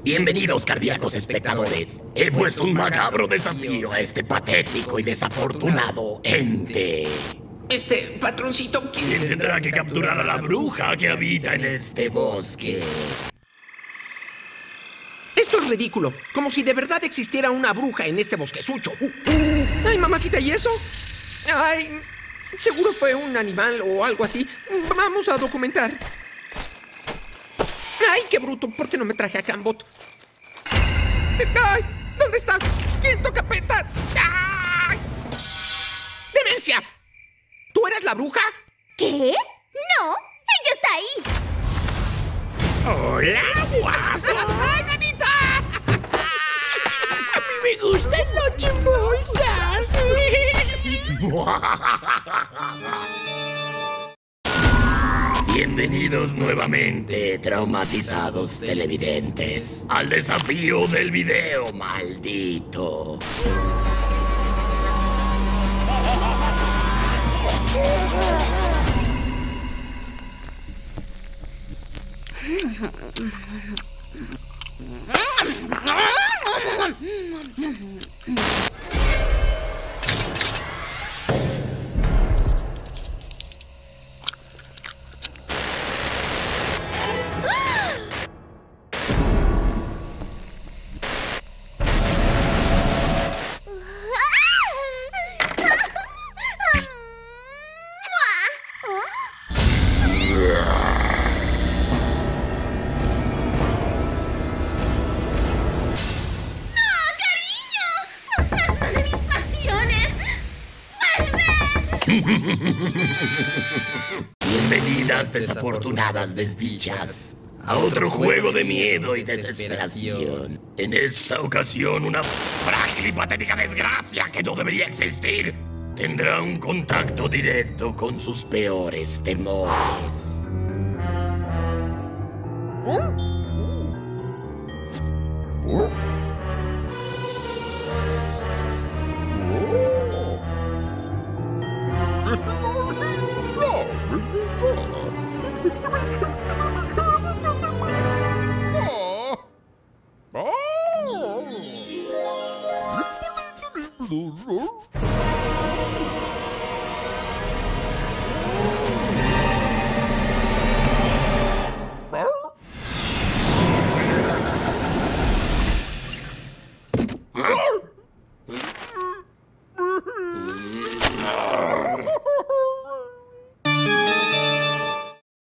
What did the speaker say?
Bienvenidos, cardíacos espectadores. He puesto un macabro desafío a este patético y desafortunado ente. Patroncito, ¿Quién tendrá que capturar a la bruja que habita en este bosque? Esto es ridículo. Como si de verdad existiera una bruja en este bosquesucho. Ay, mamacita, ¿y eso? Ay, seguro fue un animal o algo así. Vamos a documentar. Ay, qué bruto. ¿Por qué no me traje a Cambot? Ay, ¿dónde está? ¿Quién toca peta? ¡Ay! ¡Demencia! ¿Tú eras la bruja? ¿Qué? ¡No! ¡Ella está ahí! ¡Hola, guapo! ¡Ay, nanita! ¡A mí me gustan las chimbolsas! Bienvenidos nuevamente, traumatizados televidentes, al desafío del video maldito. Bienvenidas, desafortunadas desdichas, a otro juego de miedo y desesperación. En esta ocasión, una frágil y patética desgracia que no debería existir tendrá un contacto directo con sus peores temores.